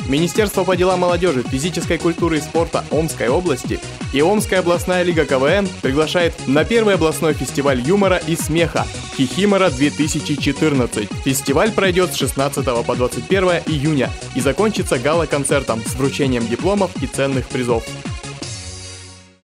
Министерство по делам молодежи, физической культуры и спорта Омской области и Омская областная лига КВН приглашает на первый областной фестиваль юмора и смеха «Хихимора-2014». Фестиваль пройдет с 16 по 21 июня и закончится гала-концертом с вручением дипломов и ценных призов.